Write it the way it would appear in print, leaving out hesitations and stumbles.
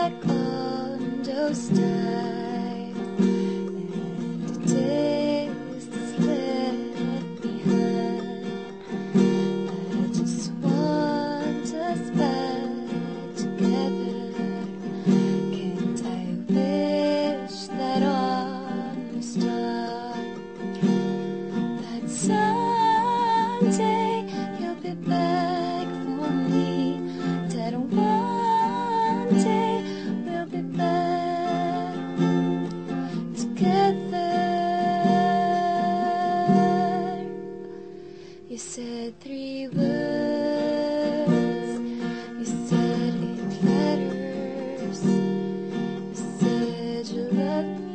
like those times and the days that slip behind. I just want us back together. Can't I wish that on the start, that someday you'll be back for me, that one day we'll be back together. You said 3 words, you said 8 letters, you said you loved me.